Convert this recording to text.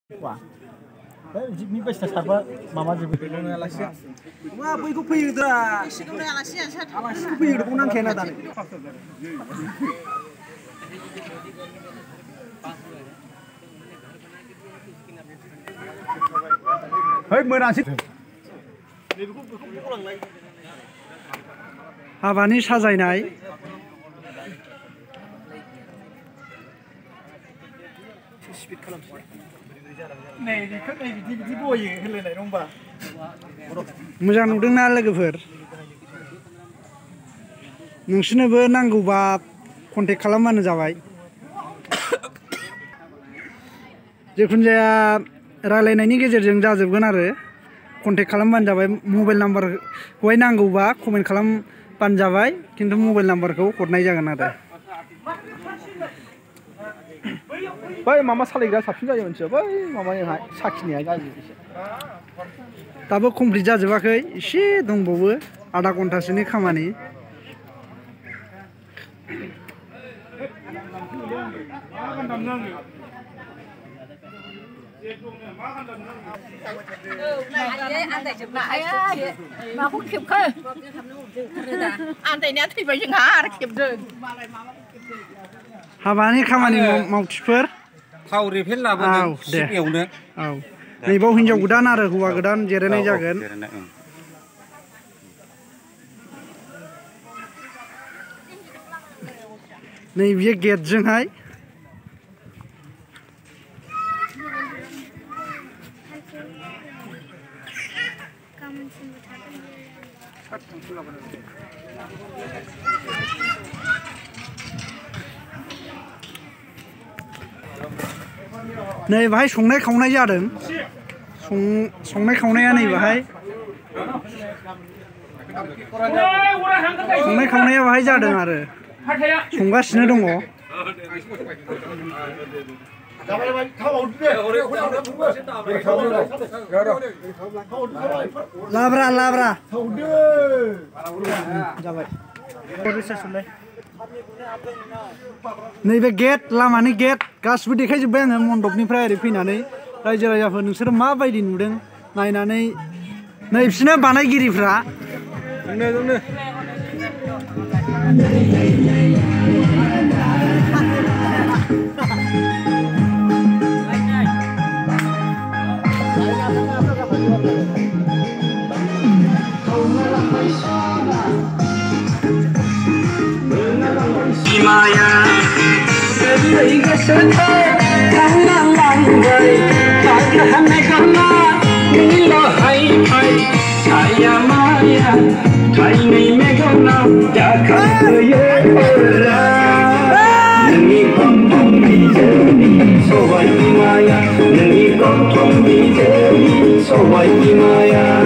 Wah, ini pesta siapa? Mama juga. Wah, boy ko piyu dra. Alas ko piyu ko nang khena dan. Hei, मोनासै. हाबानि साजायनाय मोजां नुदोंना लोगोफोर नोंसिनोबो नांगौबा कन्टेक्ट खालामबानो जाबाय जिखुनु जाया रायलायनायनि गेजेरजों जाजोबगोन आरो कन्टेक्ट खालामबानो जाबाय मबाइल नाम्बारखौहाय नांगौबा कमेन्ट खालामबानो जाबाय खिन्थु मबाइल नाम्बारखौ हरनाय जागोन आरो बै मामा सालायग्रा साबसिन जायो मोनसे बै माबानिहाय साखिनिया गाज्रि एसे दाबो कमप्लिट जाजोबाखै एसे दंबावो आधा घन्टासोनि खामानि हाबानि खामानि मावथिफोर थाव रिफिल लाबोदों सिपियावनो औ नैबाव हिनजाव गोदान आरो हौवा गोदान जिरायनाय जागोन नै बियो गेटजोंहाय नै बाहाय संनाय खावनाय जादों संनाय खावनाया नै बाहाय संनाय खावनाया बाहाय जादों आरो संगासिनो दङ लाब्रा लाब्रा जाबाय नैबे गेट लामानि गेट गासिबो देखायजोब्बाय आङो मन्दपनिफ्राय ओरै फैनानै रायजो राजाफोर नोंसोरो माबायदि नुदों नायनानै नै बिसोरनो बानायगिरिफ्रा Maya, dari kesana, tangan langgai, tangan megana, nilo hai hai, saya Maya, hai nei megana, jaga ye orang, nengi kontong bijeni, sowai Maya, nengi kontong bijeni, sowai Maya.